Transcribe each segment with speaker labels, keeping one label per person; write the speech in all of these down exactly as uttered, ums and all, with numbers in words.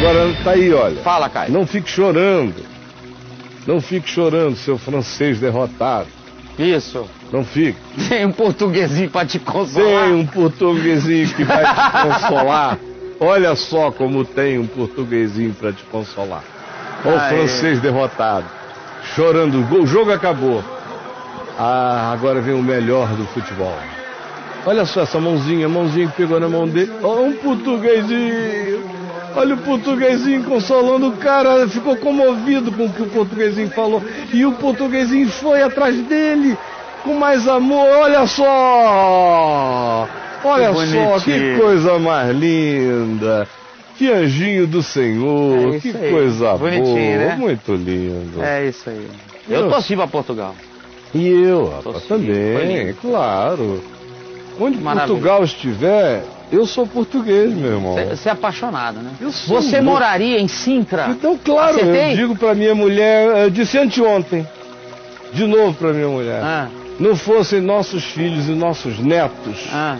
Speaker 1: Agora tá aí, olha.
Speaker 2: Fala, Caio.
Speaker 1: Não fique chorando. Não fique chorando, seu francês derrotado.
Speaker 2: Isso.
Speaker 1: Não fique.
Speaker 2: Tem um portuguesinho pra te consolar.
Speaker 1: Tem um portuguesinho que vai te consolar. Olha só como tem um portuguesinho pra te consolar. Olha o francês derrotado. Chorando. O jogo acabou. Ah, agora vem o melhor do futebol. Olha só essa mãozinha, a mãozinha que pegou na mão dele. Olha um portuguesinho. Olha o portuguesinho consolando o cara. Ficou comovido com o que o portuguesinho falou. E o portuguesinho foi atrás dele com mais amor. Olha só. Olha que só, que coisa mais linda. Que anjinho do Senhor. É que aí. Coisa bonitinho, boa. Né? Muito lindo.
Speaker 2: É isso aí. Eu, eu torci pra Portugal.
Speaker 1: E eu, rapaz, também, claro. Onde Maravilha. Portugal estiver, eu sou português, meu irmão.
Speaker 2: Você é apaixonado, né?
Speaker 1: Eu sou.
Speaker 2: Você um... moraria em Sintra?
Speaker 1: Então, claro, Acertei? Eu digo pra minha mulher, eu disse anteontem, de novo pra minha mulher, ah. não fossem nossos filhos e nossos netos, ah.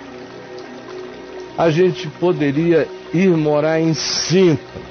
Speaker 1: a gente poderia ir morar em Sintra,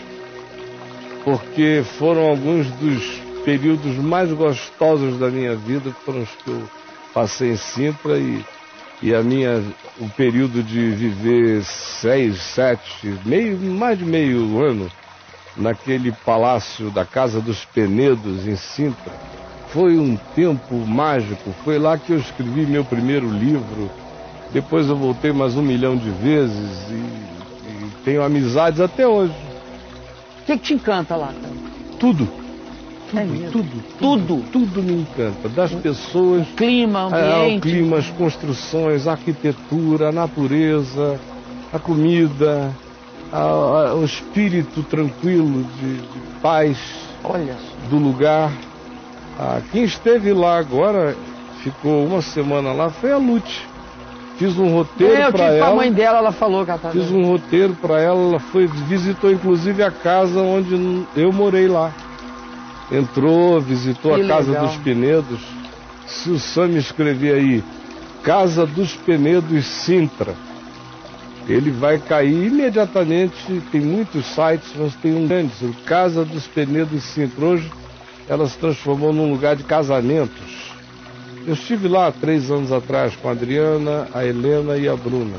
Speaker 1: porque foram alguns dos períodos mais gostosos da minha vida, foram os que eu passei em Sintra e, e a minha, o período de viver seis, sete, meio, mais de meio ano naquele palácio da Casa dos Penedos em Sintra, foi um tempo mágico. Foi lá que eu escrevi meu primeiro livro. Depois eu voltei mais um milhão de vezes e, e tenho amizades até hoje.
Speaker 2: O que, que te encanta lá, cara?
Speaker 1: Tudo. Tudo,
Speaker 2: é
Speaker 1: tudo, tudo, tudo, tudo me encanta. Das pessoas,
Speaker 2: o clima, o ambiente,
Speaker 1: é, o clima, as construções, a arquitetura, a natureza, a comida, a, a, o espírito tranquilo de, de paz
Speaker 2: Olha.
Speaker 1: do lugar. Ah, quem esteve lá agora, ficou uma semana lá, foi a Lute. Fiz um roteiro
Speaker 2: é,
Speaker 1: para ela.
Speaker 2: A mãe dela, ela falou que ela
Speaker 1: Fiz um roteiro para ela, ela foi, visitou inclusive a casa onde eu morei lá. Entrou, visitou que a Casa legal. Dos Penedos. Se o Sam escrever aí, Casa dos Penedos Sintra, ele vai cair imediatamente. Tem muitos sites, mas tem um grande, Casa dos Penedos Sintra. Hoje ela se transformou num lugar de casamentos. Eu estive lá três anos atrás com a Adriana, a Helena e a Bruna.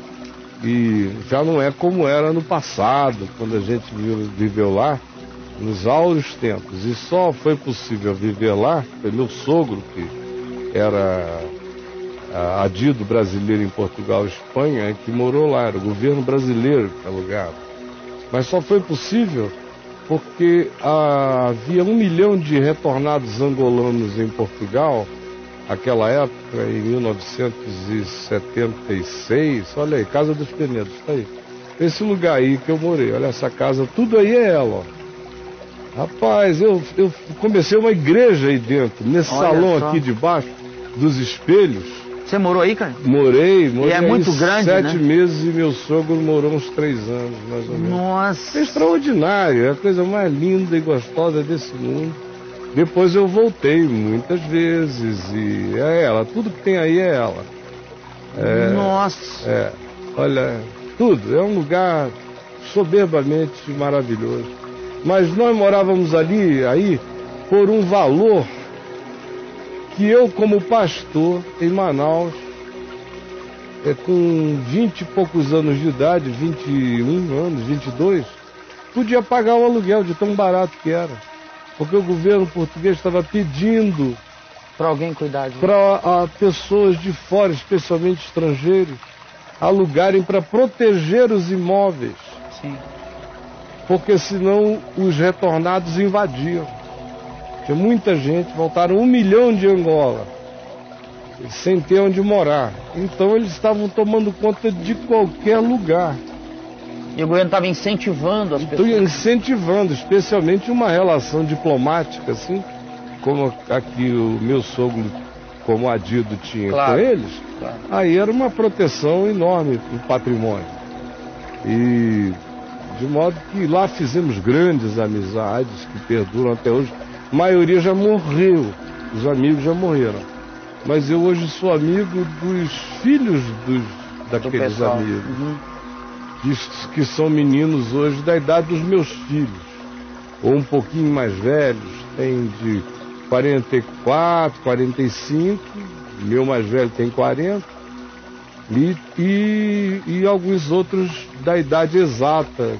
Speaker 1: E já não é como era no passado, quando a gente viveu lá. Nos áureos tempos, e só foi possível viver lá, foi meu sogro, que era adido brasileiro em Portugal e Espanha, que morou lá, era o governo brasileiro que alugava. Mas só foi possível porque ah, havia um milhão de retornados angolanos em Portugal, naquela época, em mil novecentos e setenta e seis, olha aí, Casa dos Penedos, tá aí. Esse lugar aí que eu morei, olha essa casa, tudo aí é ela, ó. Rapaz, eu, eu comecei uma igreja aí dentro, nesse Olha salão só. Aqui de baixo, dos espelhos.
Speaker 2: Você morou aí, cara?
Speaker 1: Morei, morei.
Speaker 2: E é muito grande,
Speaker 1: sete
Speaker 2: né?
Speaker 1: Sete meses e meu sogro morou uns três anos, mais ou menos.
Speaker 2: Nossa!
Speaker 1: É extraordinário, é a coisa mais linda e gostosa desse mundo. Depois eu voltei muitas vezes e é ela, tudo que tem aí é ela. É,
Speaker 2: Nossa!
Speaker 1: É, olha, tudo, é um lugar soberbamente maravilhoso. Mas nós morávamos ali, aí, por um valor que eu, como pastor, em Manaus, é, com vinte e poucos anos de idade, vinte e um anos, vinte e dois, podia pagar o aluguel de tão barato que era. Porque o governo português estava pedindo
Speaker 2: para alguém cuidar de
Speaker 1: para pessoas de fora, especialmente estrangeiros, alugarem para proteger os imóveis.
Speaker 2: Sim.
Speaker 1: Porque senão os retornados invadiam. Tinha muita gente, voltaram um milhão de Angola, sem ter onde morar. Então eles estavam tomando conta de qualquer lugar.
Speaker 2: E o governo estava incentivando as pessoas?
Speaker 1: Então, incentivando, especialmente uma relação diplomática, assim, como aqui o meu sogro, como adido, tinha claro, com eles. Claro. Aí era uma proteção enorme para o patrimônio. E de modo que lá fizemos grandes amizades que perduram até hoje. A maioria já morreu, os amigos já morreram. Mas eu hoje sou amigo dos filhos dos, daqueles amigos. Uhum. que, que são meninos hoje da idade dos meus filhos, ou um pouquinho mais velhos, tem de quarenta e quatro, quarenta e cinco, meu mais velho tem quarenta, e, e, e alguns outros da idade exata,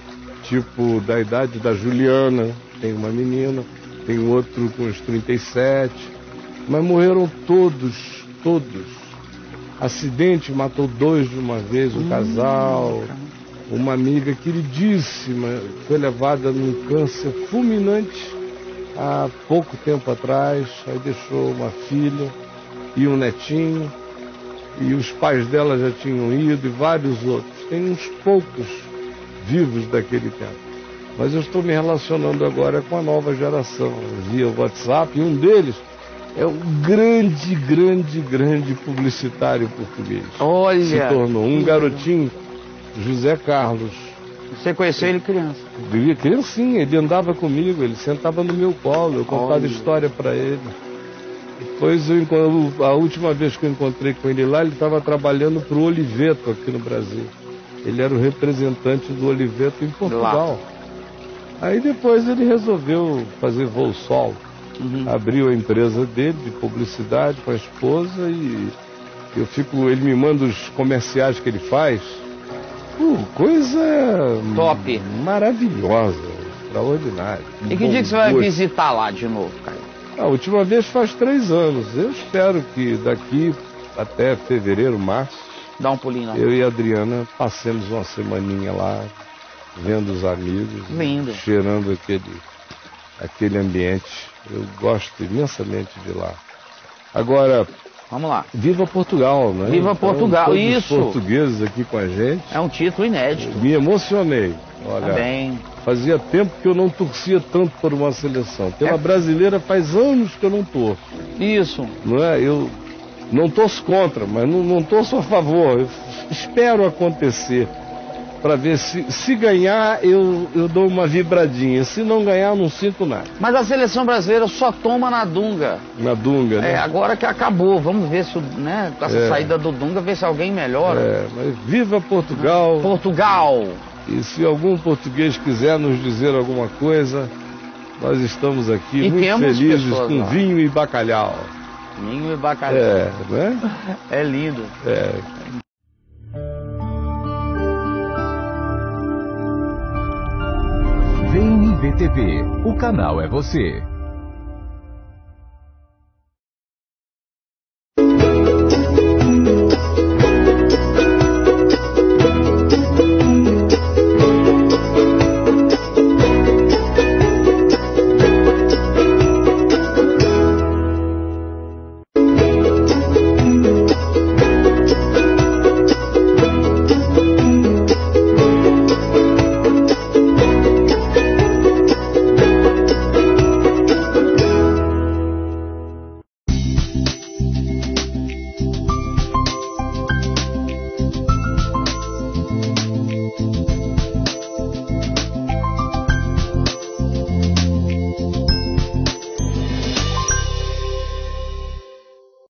Speaker 1: tipo da idade da Juliana, tem uma menina, tem outro com uns trinta e sete, mas morreram todos, todos. Acidente matou dois de uma vez, um casal, uma amiga queridíssima, foi levada num câncer fulminante há pouco tempo atrás, aí deixou uma filha e um netinho, e os pais dela já tinham ido, e vários outros. Tem uns poucos vivos daquele tempo. Mas eu estou me relacionando agora com a nova geração, via WhatsApp, e um deles é um grande, grande, grande publicitário português.
Speaker 2: Olha!
Speaker 1: Se tornou um garotinho, José Carlos.
Speaker 2: Você conheceu ele criança?
Speaker 1: Ele, criancinha, ele andava comigo, ele sentava no meu colo, eu contava
Speaker 2: Olha.
Speaker 1: história para ele. Depois, eu, a última vez que eu encontrei com ele lá, ele estava trabalhando para o Oliveto aqui no Brasil. Ele era o representante do Oliveto em Portugal. Lá. Aí depois ele resolveu fazer voo solo. Uhum. Abriu a empresa dele de publicidade com a esposa e eu fico, ele me manda os comerciais que ele faz. Uh, coisa
Speaker 2: top,
Speaker 1: maravilhosa, extraordinária.
Speaker 2: E que dia que você vai visitar lá de novo, Caio?
Speaker 1: A última vez faz três anos. Eu espero que daqui até fevereiro, março,
Speaker 2: dá um pulinho lá.
Speaker 1: Eu e a Adriana passemos uma semaninha lá, vendo os amigos,
Speaker 2: lindo,
Speaker 1: cheirando aquele, aquele ambiente. Eu gosto imensamente de lá. Agora,
Speaker 2: vamos lá.
Speaker 1: Viva Portugal, né?
Speaker 2: Viva
Speaker 1: então,
Speaker 2: Portugal,
Speaker 1: todos
Speaker 2: isso.
Speaker 1: Os portugueses aqui com a gente.
Speaker 2: É um título inédito.
Speaker 1: Me emocionei. Olha,
Speaker 2: tá bem.
Speaker 1: Fazia tempo que eu não torcia tanto por uma seleção. Pela
Speaker 2: é.
Speaker 1: brasileira faz anos que eu não torço.
Speaker 2: Isso.
Speaker 1: Não é? Eu não torço contra, mas não, não torço a favor. Eu espero acontecer para ver se, se ganhar eu, eu dou uma vibradinha. Se não ganhar, não sinto nada.
Speaker 2: Mas a seleção brasileira só toma na Dunga.
Speaker 1: Na Dunga, né?
Speaker 2: É, agora que acabou. Vamos ver se, né, com essa
Speaker 1: é.
Speaker 2: saída do Dunga, ver se alguém melhora.
Speaker 1: É, mas viva Portugal.
Speaker 2: Portugal.
Speaker 1: E se algum português quiser nos dizer alguma coisa, nós estamos aqui
Speaker 2: e
Speaker 1: muito felizes
Speaker 2: pessoas,
Speaker 1: com
Speaker 2: lá.
Speaker 1: vinho e bacalhau.
Speaker 2: Vinho e bacalhau.
Speaker 1: É, né?
Speaker 2: É lindo.
Speaker 1: É.
Speaker 3: V N B T V, o canal é você.